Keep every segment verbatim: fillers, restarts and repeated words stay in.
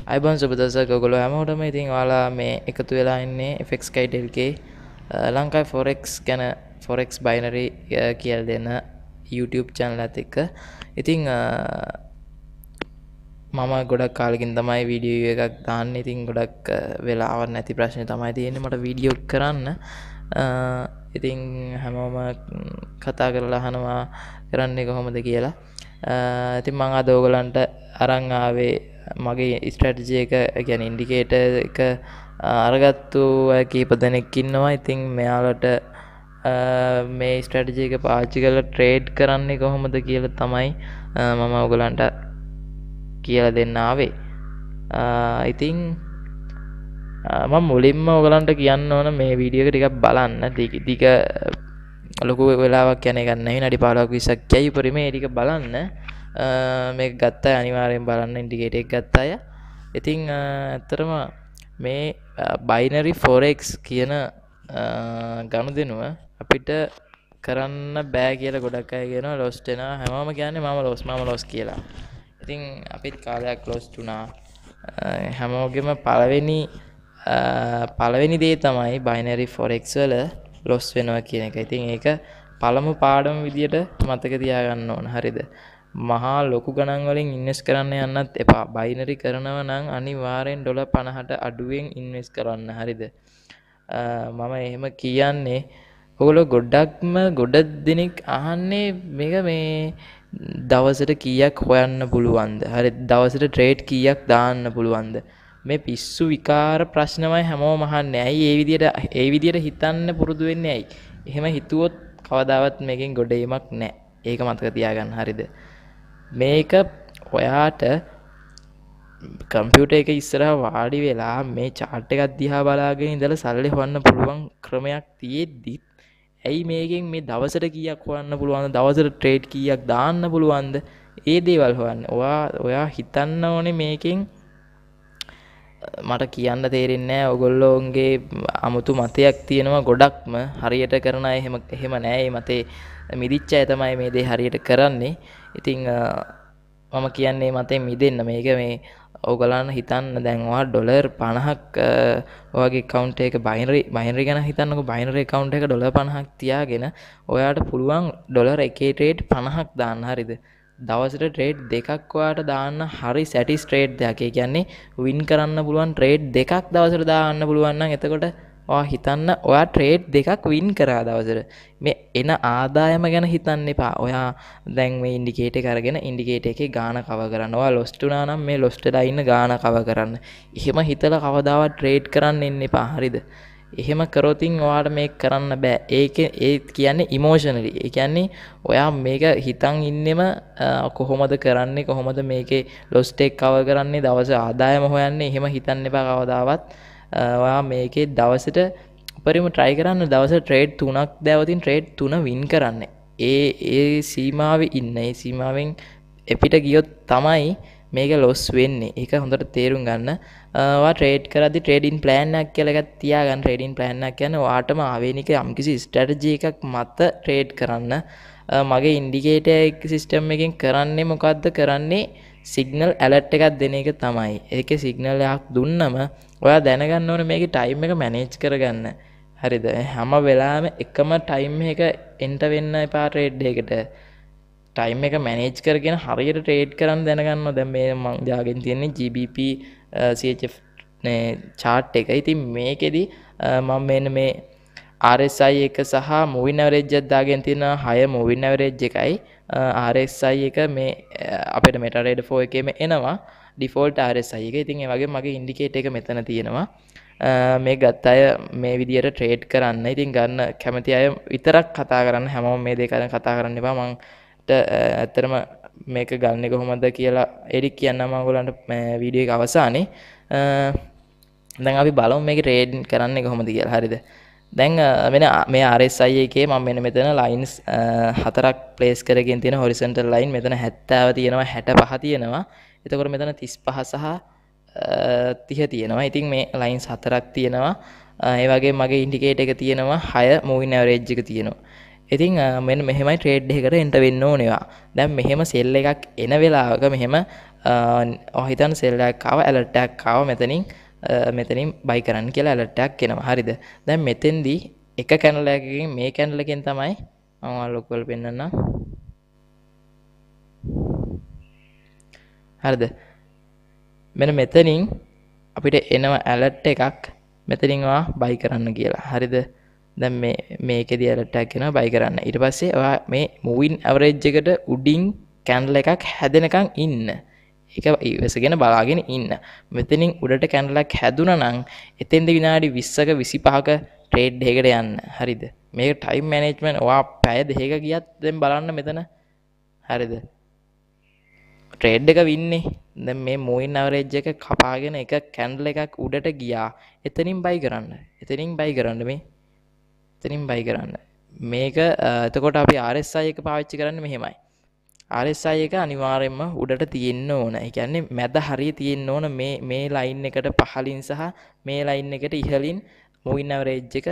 අයිබෝන් සුබ දවසක් ඔයගොල්ලෝ හැමෝටම. ඉතින් ඔයාලා මේ එකතු වෙලා ඉන්නේ F X Kite L K ලංකාවේ forex ගැන forex binary කියලා දෙන YouTube channel එකත් එක්ක. ඉතින් මම ගොඩක් කාලෙකින් තමයි වීඩියෝ එකක් දාන්නේ. ඉතින් ගොඩක් වෙලාවක් නැති ප්‍රශ්නේ තමයි තියෙන්නේ මට වීඩියෝ කරන්න. ඉතින් හැමෝම කතා කරලා අහනවා කරන්නේ කොහොමද කියලා. ඉතින් මම අද ඔයගලන්ට අරන් ආවේ මගේ ස්ට්‍රැටජි එක, කියන්නේ ඉන්ඩිකේටර් එක අරගත්තු අය කීප දෙනෙක් ඉන්නවා. ඉතින් මෙයාලට මේ ස්ට්‍රැටජි එක පාවිච්චි කරලා ට්‍රේඩ් කරන්නේ කොහොමද කියලා තමයි මම ඔයගලන්ට කියලා දෙන්න ආවේ. ඉතින් මම මුලින්ම ඔයගලන්ට කියන්න ඕන මේ වීඩියෝ එක ටිකක් බලන්න. ටික ලොකු වෙලාවක් යන එකක් නෙවෙයි, විනාඩි පහළොවක් විස්සක් යයි උපරිමේ. ඒ ටික බලන්න. මේක ගත්ත අය අනිවාර්යෙන් බලන්න, ඉන්ඩිකේටර් එක ගත්ත අය. ඉතින් ඇත්තටම මේ බයිනරි forex කියන ගනුදෙනුව අපිට කරන්න බෑ කියලා ගොඩක් අය කියනවා. ලොස් වෙනවා. හැමෝම කියන්නේ මම ලොස් මම ලොස් කියලා. ඉතින් අපිත් කාලයක් ලොස් වුණා. හැමෝගෙම පළවෙනි පළවෙනි දේ තමයි බයිනරි forex වල ලොස් වෙනවා කියන එක. ඉතින් ඒක පළමු පාඩම විදියට මතක තියාගන්න ඕන. හරිද? මහා ලොකු ගණන් වලින් ඉන්වෙස්ට් කරන්න යන්නත් එපා. බයිනරි කරනවා නම් අනිවාර්යෙන් ඩොලර් පනහට අඩුවෙන් ඉන්වෙස්ට් කරන්න. හරිද? මම එහෙම කියන්නේ ඔයගොල්ලෝ ගොඩක්ම ගොඩ දෙනෙක් අහන්නේ මේක මේ දවසට කීයක් හොයන්න පුළුවන්ද? හරි, දවසට ට්‍රේඩ් කීයක් දාන්න පුළුවන්ද? මේ පිස්සු විකාර ප්‍රශ්නමයි හැමෝම අහන්නේ. ඇයි ඒ විදියට ඒ විදියට හිතන්න පුරුදු වෙන්නේ ඇයි? එහෙම හිතුවොත් කවදාවත් මේකෙන් ගොඩේමක් නැහැ. ඒක මතක තියාගන්න. හරිද? මේක ඔයාට කම්පියුටර් එක ඉස්සරහා වාඩි වෙලා මේ chart එකක් දිහා බලාගෙන ඉඳලා සල්ලි හොයන්න පුළුවන් ක්‍රමයක් තියෙද්දි ඇයි මේකෙන් මේ දවසට කීයක් හොයන්න පුළුවන්ද, දවසට ට්‍රේඩ් කීයක් දාන්න පුළුවන්ද, ඒ දේවල් හොයන්න. ඔයා ඔයා හිතන්න ඕනේ මේකෙන්. මට කියන්න තේරෙන්නේ නැහැ. ඔයගොල්ලෝගේ 아무තු මතයක් තියෙනවා ගොඩක්ම. හරියට කරන අය එහෙම එහෙම නැහැ. මේ මතේ මිදිච්ච අය තමයි මේ දේ හරියට කරන්නේ. ඉතින් මම කියන්නේ මතේ මිදෙන්න. මේක මේ ඔයගලන් හිතන්න දැන් ඔයා ඩොලර් පනහක් ඔයාගේ account එක බයිනරි බයිනරි ගැන හිතන්නකෝ. බයිනරි account එක ඩොලර් පනහක් තියාගෙන ඔයාට පුළුවන් ඩොලර් එකේ ට්‍රේඩ් පනහක් දාන්න. හරිද? දවසට ට්‍රේඩ් දෙකක් ඔයාට දාන්න හරි සැටිස් ට්‍රේඩ් දෙයක්. ඒ කියන්නේ වින් කරන්න පුළුවන් ට්‍රේඩ් දෙකක් දවසට දාන්න පුළුවන් නම් එතකොට ඔයා හිතන්න ඔයා ට්‍රේඩ් දෙකක් වින් කරා දවසට. මේ එන ආදායම ගැන හිතන්න එපා. ඔයා දැන් මේ ඉන්ඩිකේටර් එක අරගෙන ඉන්ඩිකේටර් එකේ ගාණ කව කරන්න. ඔයා ලොස් වුණා නම් මේ ලොස් වෙලා ඉන්න ගාණ කව කරන්න. එහෙම හිතලා කවදාවත් ට්‍රේඩ් කරන්න එන්න එපා. හරිද? එහෙම කරොතින් ඔයාට මේක කරන්න බෑ. ඒක ඒ කියන්නේ ඉමෝෂනලි. ඒ කියන්නේ ඔයා මේක හිතන් ඉන්නෙම කොහොමද කරන්නේ, කොහොමද මේකේ ලොස් ටේක් කවර් කරන්නේ, දවසේ ආදායම හොයන්නේ. එහෙම හිතන්න එපා කවදාවත්. ඔයා මේකේ දවසට උපරිම try කරන්න දවසට ට්‍රේඩ් තුනක් දැවතින් ට්‍රේඩ් තුන වින් කරන්න. ඒ ඒ සීමාවේ ඉන්න. ඒ සීමාවෙන් එපිට ගියොත් තමයි මේක ලොස් වෙන්නේ. ඒක හොඳට තේරුම් ගන්න. ඔයා ට්‍රේඩ් කරද්දි ට්‍රේඩින් ප්ලෑන් එකක් කියලා එකක් තියාගන්න. ට්‍රේඩින් ප්ලෑන් එකක් කියන්නේ ඔයාටම ආවේනික යම්කිසි ස්ට්‍රැටජි එකක් මත ට්‍රේඩ් කරන්න. මගේ ඉන්ඩිකේටර් එක සිස්ටම් එකෙන් කරන්නේ මොකද්ද කරන්නේ? සිග්නල් ඇලර්ට් එකක් දෙන එක තමයි. ඒකේ සිග්නල් එකක් දුන්නම ඔයා දැනගන්න ඕනේ මේකේ ටයිම් එක මැනේජ් කරගන්න. හරිද? හැම වෙලාවෙම එකම ටයිම් එක එන්ටර් වෙන්න එපා ට්‍රේඩ් එකකට. ටයිම් එක මැනේජ් කරගෙන හරියට ට්‍රේඩ් කරන්න දැනගන්නවා. දැන් මේ මම දාගෙන තියෙන්නේ G B P C H F නේ chart එක. ඉතින් මේකෙදි මම මෙන්න මේ R S I එක සහ moving average එක දාගෙන තියෙනවා. හය moving average එකයි R S I එක මේ අපිට MetaTrader four එකේම එනවා default R S I එක. ඉතින් ඒ වගේ මගේ ඉන්ඩිකේටර් එක මෙතන තියෙනවා. මේ ගත්ත අය මේ විදියට ට්‍රේඩ් කරන්න. ඉතින් ගන්න කැමති අය විතරක් කතා කරන්න. හැමෝම මේ දෙක ගැන කතා කරන්න එපා. මම ඇත්තටම මේක ගන්න කොහොමද කියලා එරික් කියන්න මම ඔයගොල්ලන්ට මේ වීඩියෝ එක අවසානයේ. දැන් අපි බලමු මේක ට්‍රේඩ් කරන්නේ කොහොමද කියලා. හරිද? දැන් මෙන්න මේ R S I එකේ මම මෙන්න මෙතන ලයින්ස් හතරක් ප්ලේස් කරගෙන තියෙන හොරිසොන්ටල් ලයින් මෙතන හැත්තෑව තියෙනවා, හැටපහ තියෙනවා. එතකොට මෙතන තිස්පහ සහ තිහ තියෙනවා. ඉතින් මේ ලයින්ස් හතරක් තියෙනවා. ඒ වගේ මගේ ඉන්ඩිකේටර් එක තියෙනවා හය මූවින් ඇවරේජ් එක තියෙනවා. ඉතින් මෙන්න මෙහෙමයි ට්‍රේඩ් එකකට එන්ටර් වෙන්න ඕනේවා. දැන් මෙහෙම සෙල් එකක් එන වෙලාවක මෙහෙම ඔය හිතන්න සෙල් එකක් ආව ඇලර්ට් එකක් ආව මෙතනින් මෙතනින් බයි කරන්න කියලා ඇලර්ට් එකක් එනවා. හරිද? දැන් මෙතෙන්දී එක කැනල් එකකින් මේ කැනල් එකෙන් තමයි මම ලොකු කරලා පෙන්නන්නම්. හරිද? මෙන්න මෙතනින් අපිට එනවා ඇලර්ට් එකක් මෙතනින් ඔයා බයි කරන්න කියලා. හරිද? දැන් මේ මේකේදී ඇලර්ට් එකක් එනවා බයි කරන්න. ඊට පස්සේ ඔයා මේ මූවින් ඇවරේජ් එකට උඩින් කැන්ඩල් එකක් හැදෙනකන් ඉන්න. ඒක ඉවසගෙන බලාගෙන ඉන්න. මෙතනින් උඩට කැන්ඩල් එකක් හැදුනා නම් එතෙන්ද විනාඩි විස්සක විසිපහක ට්‍රේඩ් එකකට යන්න. හරිද? මේක ටයිම් මැනේජ්මන්ට් ඔයා පැය දෙකක ගියත් දැන් බලන්න මෙතන. හරිද? ට්‍රේඩ් එක වින්නේ. දැන් මේ මූවින් ඇවරේජ් එක කපාගෙන එක කැන්ඩල් එකක් උඩට ගියා. එතනින් බයි කරන්න. එතනින් බයි කරන්න මේ. එතනින් බයි කරන්න. මේක එතකොට අපි ආර් එස් ආයි එක පාවිච්චි කරන්නේ මෙහෙමයි. ආර් එස් ආයි එක අනිවාර්යයෙන්ම උඩට තියෙන්න ඕන. ඒ කියන්නේ මැද හරිය තියෙන්න ඕන මේ මේ ලයින් එකට පහලින් සහ මේ ලයින් එකට ඉහලින් මූවින් ඇවරේජ් එක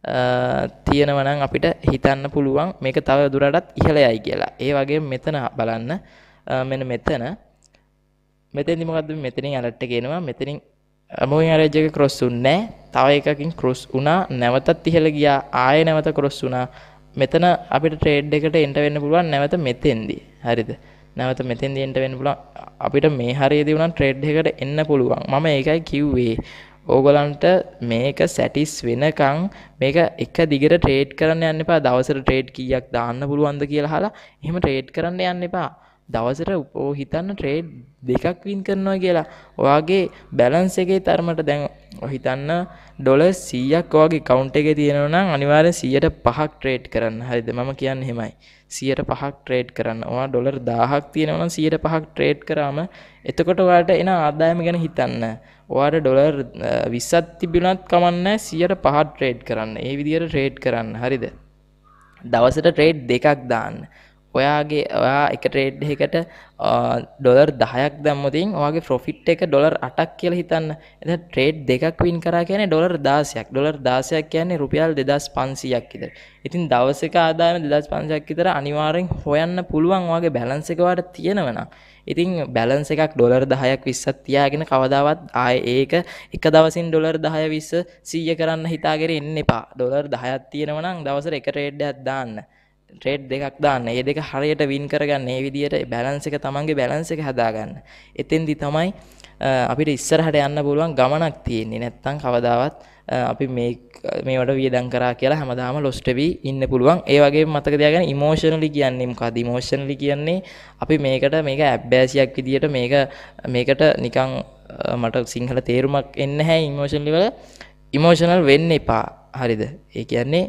තියෙනවා නම් අපිට හිතන්න පුළුවන් මේක තව දුරටත් ඉහළ යයි කියලා. ඒ වගේම මෙතන බලන්න මෙන්න මෙතන මෙතෙන්දි මොකද්ද මෙතනින් ඇලර්ට් එක එනවා. මෙතනින් මූවින් ඇවරේජ් එක ක්‍රොස් වුන්නේ නැහැ. තව එකකින් ක්‍රොස් වුණා. නැවතත් ඉහළ ගියා. ආයෙ නැවත ක්‍රොස් වුණා. මෙතන අපිට ට්‍රේඩ් එකට එන්ට වෙන්න පුළුවන් නැවත මෙතෙන්දි. හරිද? නැවත මෙතෙන්දි එන්ට වෙන්න පුළුවන්. අපිට මේ හරියදී උනන් ට්‍රේඩ් එකකට එන්න පුළුවන්. මම ඒකයි කිව්වේ. ඕගලන්ට මේක සැටිස් වෙනකන් මේක එක දිගට ට්‍රේඩ් කරන්න යන්න එපා. දවසට ට්‍රේඩ් කීයක් දාන්න පුළුවන්ද කියලා අහලා එහෙම ට්‍රේඩ් කරන්න යන්න එපා. දවසට ඔය හිතන්න ට්‍රේඩ් දෙකක් වින් කරනවා කියලා. ඔයාගේ බැලන්ස් එකේ තරමට දැන් ඔය හිතන්න ඩොලර් සීයක් ඔයාගේ account එකේ තියෙනවා නම් අනිවාර්යෙන් සීයට පහක් ට්‍රේඩ් කරන්න. හරිද? මම කියන්නේ එහෙමයි. සීයට පහක් ට්‍රේඩ් කරන්න. ඔයා ඩොලර් දහයක් තියෙනවා නම් සීයට පහක් ට්‍රේඩ් කරාම එතකොට ඔයාට එන ආදායම ගැන හිතන්න. ඔයාට ඩොලර් විස්සක් තිබුණත් කමන්නේ සීයට පහක් ට්‍රේඩ් කරන්න. ඒ විදිහට ට්‍රේඩ් කරන්න. හරිද? දවසට ට්‍රේඩ් දෙකක් දාන්න. ඔයාගේ ඔයා එක ට්‍රේඩ් එකකට ඩොලර් දහයක් දැම්මොතින් ඔයාගේ ප්‍රොෆිට් එක ඩොලර් අටක් කියලා හිතන්න. එතන ට්‍රේඩ් දෙකක් වින් කරා කියන්නේ ඩොලර් දාසයක්. ඩොලර් දාසයක් කියන්නේ රුපියල් දෙදාස් පන්සීයක් විතර. ඉතින් දවසක ආදායම දෙදාස් පන්සීයක් විතර අනිවාර්යෙන් හොයන්න පුළුවන් ඔයාගේ බැලන්ස් එක ඔයාලට තියෙනවා නම්. ඉතින් බැලන්ස් එකක් ඩොලර් දහයක් විස්සක් තියාගෙන කවදාවත් ආයේ ඒක එක දවසින් ඩොලර් දහය විස්ස සීය කරන්න හිතාගෙන ඉන්න එපා. ඩොලර් දහයක් තියෙනවා නම් දවසට එක ට්‍රේඩ් එකක් දාන්න. ට්‍රේඩ් දෙකක් දාන්න. මේ දෙක හරියට වින් කරගන්න. මේ විදිහට බැලන්ස් එක තමන්ගේ බැලන්ස් එක හදාගන්න. එතෙන්දි තමයි අපිට ඉස්සරහට යන්න පුළුවන් ගමනක් තියෙන්නේ. නැත්තම් කවදාවත් අපි මේ මේවට වියදම් කරා කියලා හැමදාම ලොස්ට් වෙවි ඉන්න පුළුවන්. ඒ වගේම මතක තියාගන්න ඉමෝෂනලි කියන්නේ මොකක්ද? ඉමෝෂනලි කියන්නේ අපි මේකට මේක ඇබ්බැසියක් විදියට මේක මේකට නිකන් මට සිංහල තේරුමක් එන්නේ නැහැ ඉමෝෂනලි වල. ඉමෝෂනල් වෙන්න එපා. හරිද? ඒ කියන්නේ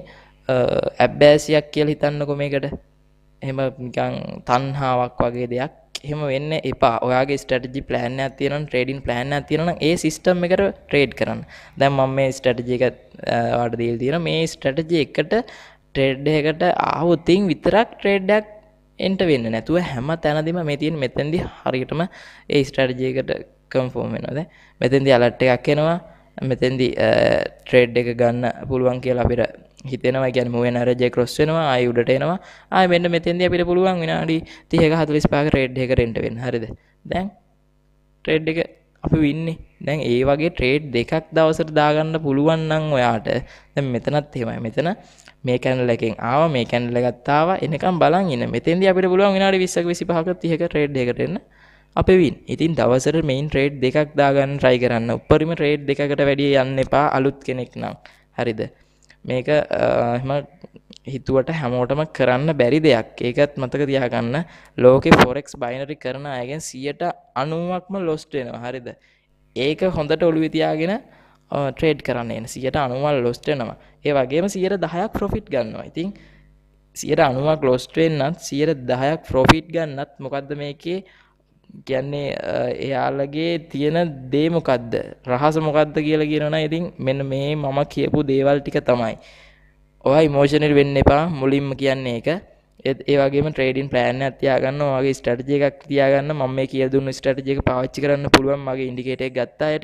ඇබ්බැසියක් කියලා හිතන්නකො මේකට. එහෙම නිකන් තණ්හාවක් වගේ දෙයක්. එහෙම වෙන්න එපා. ඔයාගේ ස්ට්‍රැටජි ප්ලෑන් එකක් තියෙනවා නම් ට්‍රේඩින් ප්ලෑන් එකක් තියෙනවා නම් ඒ සිස්ටම් එකට ට්‍රේඩ් කරන්න. දැන් මම මේ ස්ට්‍රැටජි එක ඔයාලට දීලා තියෙනවා. මේ ස්ට්‍රැටජි එකට ට්‍රේඩ් එකකට ආවොතින් විතරක් ට්‍රේඩ් එකක් එන්ට වෙන්න නැතුව හැම තැනදීම මේ තියෙන මෙතෙන්දි හරියටම ඒ ස්ට්‍රැටජි එකට කන්ෆර්ම් වෙනවා. දැන් මෙතෙන්දි අලර්ට් එකක් එනවා. මෙතෙන්දි ට්‍රේඩ් එක ගන්න පුළුවන් කියලා අපිට හිතෙනවා. ඒ කියන්නේ මූවෙන් ඇවරේජ් එක ක්‍රොස් වෙනවා. ආයි උඩට එනවා. ආයි මෙන්න මෙතෙන්දී අපිට පුළුවන් විනාඩි තිහක හතළිස් පහක ට්‍රේඩ් එකකට එන්න වෙන්න. හරිද? දැන් ට්‍රේඩ් එක අපි වින්නේ. දැන් ඒ වගේ ට්‍රේඩ් දෙකක් දවසට දාගන්න පුළුවන් නම් ඔයාට දැන් මෙතනත් එහෙමයි. මෙතන මේ කැන්ඩල් එකෙන් ආවා. මේ කැන්ඩල් එකත් ආවා. එනකම් බලන් ඉන්න. මෙතෙන්දී අපිට පුළුවන් විනාඩි විස්සක විසිපහක තිහක ට්‍රේඩ් එකකට එන්න. අපේ වින්. ඉතින් දවසට මේන් ට්‍රේඩ් දෙකක් දාගන්න try කරන්න. උඩරිම ට්‍රේඩ් දෙකකට වැඩිය යන්න එපා අලුත් කෙනෙක් නම්. හරිද? මේක එහෙම හිතුවට හැමෝටම කරන්න බැරි දෙයක්. ඒකත් මතක තියාගන්න. ලෝකේ forex binary කරන අයගෙන් සියයට අනූවක්ම lost වෙනවා. හරිද? ඒක හොඳට ඔළුවේ තියාගෙන ට්‍රේඩ් කරන්න එන. සියයට අනූවක් lost වෙනවා. ඒ වගේම සියයට දහයක් profit ගන්නවා. ඉතින් සියයට අනූවක් lost වෙන්නත් සියයට දහයක් profit ගන්නත් මොකද්ද මේකේ කියන්නේ එයාලගේ තියෙන දේ මොකද්ද? රහස මොකද්ද කියලා කියනවනම් ඉතින් මෙන්න මේ මම කියපු දේවල් ටික තමයි. ඔයා ඉමෝෂනල් වෙන්න එපා මුලින්ම කියන්නේ ඒක. ඒ වගේම ට්‍රේඩින් ප්ලෑන් එකක් තියාගන්න, ඔයාගේ ස්ට්‍රැටජි එකක් තියාගන්න. මම මේ කියලා දුන්න ස්ට්‍රැටජි එක පාවිච්චි කරන්න පුළුවන් මගේ ඉන්ඩිකේටර් එක ගත්ත අයට.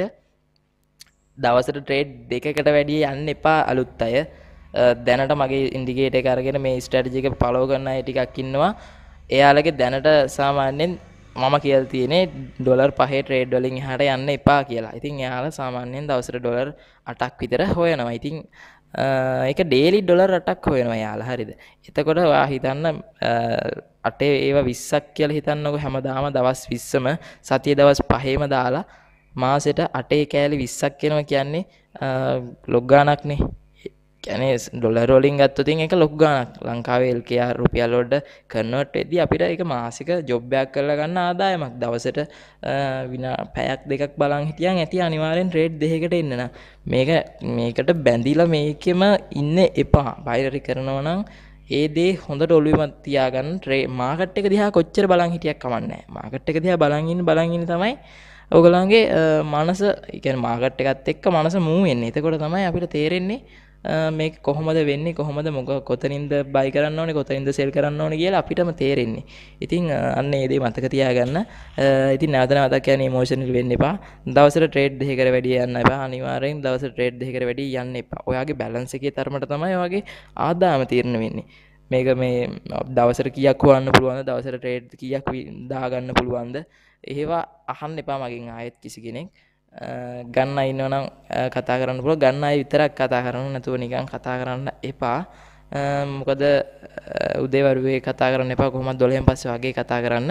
දවසට ට්‍රේඩ් දෙකකට වැඩිය යන්න එපා අලුත් අය. දැනට මගේ ඉන්ඩිකේටර් එක අරගෙන මේ ස්ට්‍රැටජි එක ෆලෝ කරන අය ටිකක් ඉන්නවා. එයාලගේ දැනට සාමාන්‍යයෙන් මම කියලා තියෙන්නේ ඩොලර් පහේ ට්‍රේඩ් වලින් එහාට යන්න එපා කියලා. ඉතින් එයාලා සාමාන්‍යයෙන් දවසට ඩොලර් අටක් විතර හොයනවා. ඉතින් ඒක ඩේලි ඩොලර් අටක් හොයනවා යාලා. හරිද? එතකොට ඔයා හිතන්න අටේ ඒවා විස්සක් කියලා හිතන්නකො හැමදාම දවස් විස්සම සතිය දවස් පහේම දාලා මාසෙට අටේ කෑලි විස්සක් වෙනවා කියන්නේ ලොක් ගාණක්නේ. කියන්නේ ඩොලර් වලින් ගත්තොත් ඒක ලොක් ගාණක්. ලංකාවේ එල් කේ ආර් රුපියල් වලට කන්වර්ට් වෙද්දී අපිට ඒක මාසික ජොබ් එකක් කරලා ගන්න ආදායමක්. දවසට විනා පැයක් දෙකක් බලන් හිටියන් ඇති අනිවාර්යෙන් ට්‍රේඩ් දෙකකට එන්න නම් මේක මේකට බැඳිලා මේකෙම ඉන්න එපා. බයිනරි කරනවා නම් ඒ දේ හොඳට ඔළුවෙම තියාගන්න. මාකට් එක දිහා කොච්චර බලන් හිටියක් කමන්නේ නැහැ. මාකට් එක දිහා බලන් ඉන්න බලන් ඉන්න තමයි ඔයගලන්ගේ මනස, ඒ කියන්නේ මාකට් එකත් එක්ක මනස මූව් වෙන්නේ. එතකොට තමයි අපිට තේරෙන්නේ මේක කොහොමද වෙන්නේ, කොහොමද මොක කොතනින්ද බයි කරන්න ඕනේ, කොතනින්ද සෙල් කරන්න ඕනේ කියලා අපිටම තේරෙන්නේ. ඉතින් අන්න ඒ දේ මතක තියාගන්න. ඉතින් නැවත නැවතත් කියන්නේ ඉමෝෂනල් වෙන්න එපා. දවසට ට්‍රේඩ් දෙකකට වැඩි යන්න එපා. අනිවාර්යෙන් දවසට ට්‍රේඩ් දෙකකට වැඩි යන්න එපා. ඔයාගේ බැලන්ස් එකේ තරමට තමයි ඔයාගේ ආදායම තීරණය වෙන්නේ. මේක මේ දවසට කීයක් හොයන්න පුළුවන්ද, දවසට ට්‍රේඩ් කීයක් දාගන්න පුළුවන්ද, ඒවා අහන්න එපා මගෙන් ආයෙත් කිසි කෙනෙක්. ගන්න ඉන්නවනම් කතා කරන්න පුළුවන්. ගන්න අය විතරක් කතා කරන්න, නැතුව නිකන් කතා කරන්න එපා. මොකද උදේවරුේ කතා කරන්න එපා. කොහොමද දොළහෙන් පස්සේ වගේ කතා කරන්න.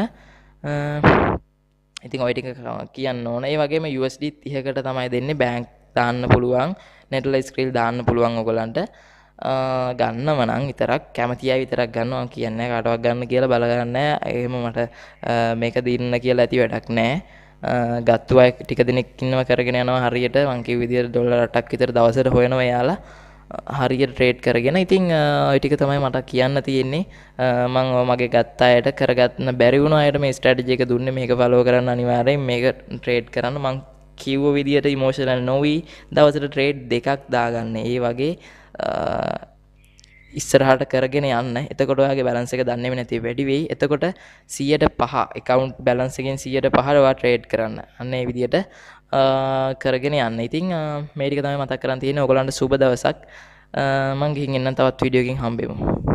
ඉතින් ওই ටික කියන්න ඕන. ඒ වගේම යූ එස් ඩී තිහකට තමයි දෙන්නේ. බැංක් දාන්න පුළුවන්, නෙට්ලයි ස්ක්‍රීල් දාන්න පුළුවන් ඔයගලන්ට. ගන්නව නම් විතරක් කැමති අය විතරක් ගන්නවා. මම කියන්නේ කාටවත් ගන්න කියලා බල ගන්න නැහැ. එහෙම මට මේක දින්න කියලා ඇති වැඩක් නැහැ. ගත්තු අය ටික දෙනෙක් ඉන්නව කරගෙන යනවා හරියට මං කිව්ව විදිහට ඩොලර් අටක් විතර දවසට හොයනවා යාලා හරියට ට්‍රේඩ් කරගෙන. ඉතින් ওই ටික තමයි මට කියන්න තියෙන්නේ. මම මගේ ගත්ත අයට කරගන්න බැරි වුණ අයට මේ ස්ට්‍රැටජි එක දුන්නේ. මේක ෆලෝ කරන්න අනිවාර්යෙන්, මේක ට්‍රේඩ් කරන්න. මං කිව්ව විදිහට ඉමෝෂනල් නොවි දවසට ට්‍රේඩ් දෙකක් දාගන්න. ඒ වගේ ඉස්සරහට කරගෙන යන්න. එතකොට ඔයාගේ බැලන්ස් එක දන්නේම නැති වැඩි වෙයි. එතකොට සියයට පහ account balance එකෙන් සියයට පහ ඔයා ට්‍රේඩ් කරන්න. අන්න ඒ විදිහට කරගෙන යන්න. ඉතින් මේ ටික තමයි මතක් කරන් තියෙන්නේ. ඔයගලන්ට සුබ දවසක්. මම ගිහින් එන්නම්, තවත් වීඩියෝ එකකින් හම්බෙමු.